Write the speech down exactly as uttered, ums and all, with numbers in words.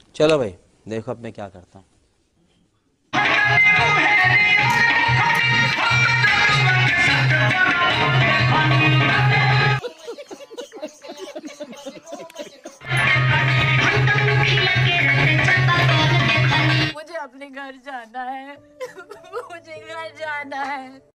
चलो भाई देखो अब मैं क्या करता हूँ। मुझे अपने घर जाना है। मुझे घर जाना है।